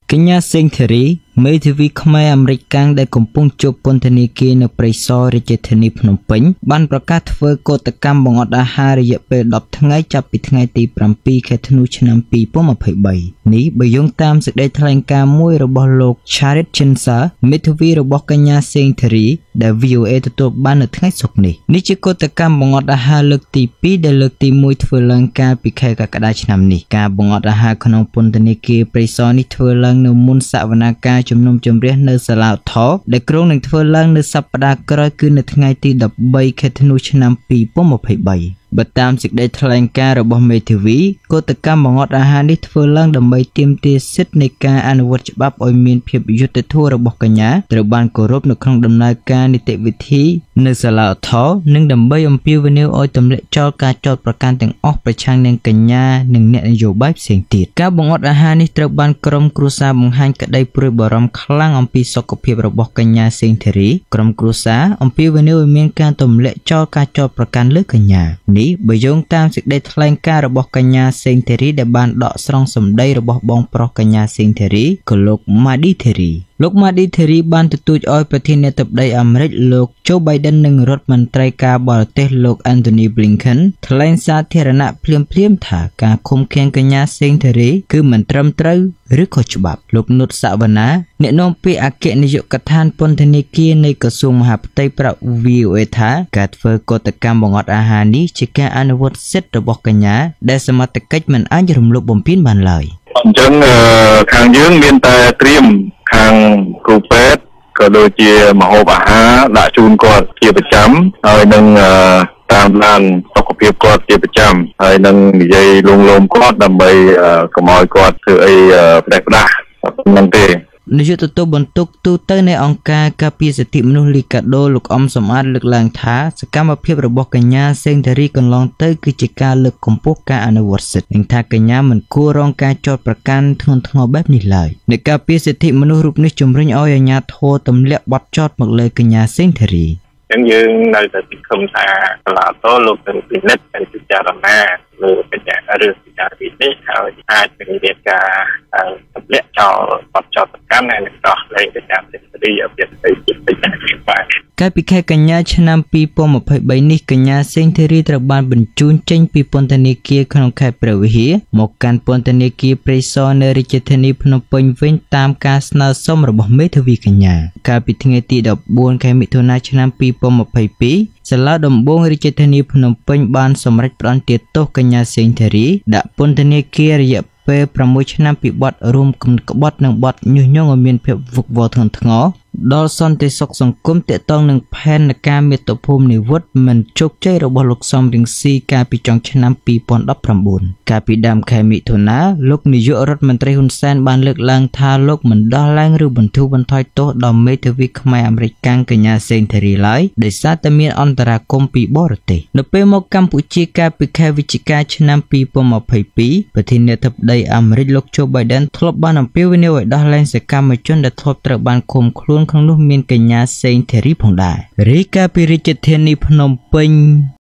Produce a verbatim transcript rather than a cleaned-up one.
កញ្ញាសេងធារីមេធាវីខ្មែរអាមេរិកកាំងដែលកំពុងជួបពន្ធនាគារនៅព្រៃសររាជធានីភ្នំពេញបានប្រកាសធ្វើកោតកម្មបង្អត់អាហាររយៈពេលដប់ថ្ងៃចាប់ពីថ្ងៃទីប្រាំពីរខែធ្នូឆ្នាំពីរពាន់ម្ភៃបីនេះបើយោងតាមសេចក្តីថ្លែងការណ៍មួយរបស់លោក Charit Chinsa មេធាវីរបស់កញ្ញាសេងធារីដែល V O A ទទួលបាននៅថ្ងៃសុក្រនេះនេះជាកោតកម្មបង្អត់អាហារលើកទីពីរដែលលើកទីមួយធ្វើឡើងកាលពីខែកក្កដាឆ្នាំនេះការបង្អត់អាហារក្នុងពន្ធនាគារព្រៃសរនេះធ្វើឡើងនៅមុនសវនាការជំនុំជម្រះនៅសាឡាឧទ្ធរដែលក្រុងនឹងធ្វើឡើងនៅសប្តាហ៍ក្រោយគឺនៅថ្ងៃទីដប់បីខែធ្នូឆ្នាំពីរពាន់ម្ភៃបីបើតាមសេចក្តីថ្លែងការណ៍របស់មេធាវីកោតកម្មបង្អត់អាហារនេះធ្វើឡើងដើម្បីទាមទារសិទ្ធិនៃការអនុវត្តច្បាប់ឲ្យមានភាពយុត្តិធម៌របស់កញ្ញាត្រូវបានគោរពនៅក្នុងដំណើរការនីតិវិធីនៅសាឡាឧទ្ធរនិងដើម្បីអំពាវនាវឲ្យទម្លាក់ចោលការចោទប្រកាន់ទាំងអស់ប្រឆាំងនឹងកញ្ញានិងអ្នកនយោបាយផ្សេងទៀតការបង្អត់អាហារនេះត្រូវបានក្រុមគ្រួសារបង្ហាញក្តីព្រួយបារម្ភខ្លាំងអំពីសុខភាពរបស់កញ្ញាសេងធារីក្រុមគ្រួសារអំពាវនាវឲ្យមានការទម្លាក់ចោលការចោទប្រកាន់លើកញ្ញានេះបើយោងតាមសេចក្តីថ្លែងការណ៍របស់កញ្ញាសេងធារីដែលបានដកស្រង់សម្ដីរបស់បងប្រុសកញ្ញាសេងធារីក៏លោក Madi Theriលោក Madi Theri បានទទូចឲ្យប្រធានាធិបតីអាមេរិកលោក Joe Biden និងរដ្ឋមន្ត្រីការបរទេសលោក Antony Blinken ថ្លែងសាធារណៈភ្លាមៗថាការឃុំឃាំងកញ្ញាសេងធារីគឺមិនត្រឹមត្រូវឬខុសច្បាប់លោកនុតសវណ្ណាអ្នកនាំពាក្យអគ្គនាយកដ្ឋានពន្ធនាគារនៃក្រសួងមហាផ្ទៃប្រាប់ V O A ថាការធ្វើកោតកម្មបង្អត់អាហារនេះជាការអនុវត្តសិទ្ធិរបស់កញ្ញាដែលសមត្ថកិច្ចមិនអាចរំលោភបំពានបានឡើយអញ្ចឹងខាងយើងមានតែត្រៀមខាងគ្រូពេទ្យក៏ដូចជាម្ហូបអាហារដាក់ជូនគាត់ជាប្រចាំហើយនឹងតាមដានសុខភាពគាត់ជាប្រចាំហើយនឹងនិយាយលួងលោមគាត់ដើម្បីកុំឲ្យគាត់ធ្វើអីផ្ដេសផ្ដាស់ហ្នឹងទេនាយកទទួលបន្ទុកទូតទៅនៃអង្គការការពារសិទ្ធិមនុស្សលីកាដូលោកអំសំអាតលើកឡើងថាសកម្មភាពរបស់កញ្ញាសេងធារីកន្លងទៅគឺជាការលើកកម្ពស់ការអនុវត្តសិទ្ធិនិងថាកញ្ញាមិនគួររងការចោទប្រកាន់ធ្ងន់ធ្ងរបែបនេះឡើយនៃការពារសិទ្ធិមនុស្សរូបនេះជំរុញឲ្យអាជ្ញាធរទម្លាក់បទចោទមកលើកញ្ញាសេងធារីអញ្ចឹងយើងនៅតែពិឃុំថាសាលាតូលោកនឹងពិនិត្យហើយពិចារណាលើកញ្ញារឿងពិចារណានេះហើយអាចមានការទម្លាក់ចោលបទចោទប្រកាន់ហើយនឹងដោះលែងកញ្ញាសេងធារីឲ្យមានសេរីភាពបានកាលពីខែកញ្ញាឆ្នាំពីរពាន់ម្ភៃបីនេះកញ្ញាសេងធារីត្រូវបានបញ្ជូនចេញពីពន្ធនាគារក្នុងខេត្តព្រះវិហារមកកាន់ពន្ធនាគារព្រៃសរនៅរាជធានីភ្នំពេញវិញតាមការស្នើសុំរបស់មេធាវីកញ្ញាកាលពីថ្ងៃទីដប់បួនខែមិថុនាឆ្នាំពីរពាន់ម្ភៃពីរសាលាដំបងរាជធានីភ្នំពេញបានសម្រេចផ្តន្ទាទោសកញ្ញាសេងធារីដាក់ពន្ធនាគាររយៈពេលប្រាំមួយឆ្នាំពីបទរួមគំនិតក្បត់និងបទញុះញង់ឲ្យមានភាពវឹកវរធ្ងន់ធ្ងរដល់សន្តិសុខសង្គមទាក់ទងនឹងផែនការមាតុភូមិនិវត្តន៍មិនជោគជ័យរបស់លោកសំរងស៊ីកាលពីចុងឆ្នាំពីរពាន់ដប់ប្រាំបួនកាលពីដើមខែមិថុនាលោកនាយករដ្ឋមន្ត្រីហ៊ុនសែនបានលើកឡើងថាលោកមិនដោះលែងឬបន្ធូរបន្ថយទោសដល់មេធាវីខ្មែរអាមេរិកកាំងកញ្ញាសេងធារីឡើយដោយសារតែមានអន្តរាគមន៍ពីបរទេសនៅពេលមកកម្ពុជាកាលពីខែវិច្ឆិកាឆ្នាំពីរពាន់ម្ភៃពីរប្រធានាធិបតីអាមេរិកលោក Joe Biden ធ្លាប់បានអំពាវនាវឲ្យដោះលែងសកម្មជនដែលធ្លាប់ត្រូវបានឃុំខ្លួនក្នុងនោះមានកញ្ញាសេងធារីផងដែររាយការណ៍ពីរាជធានីភ្នំពេញ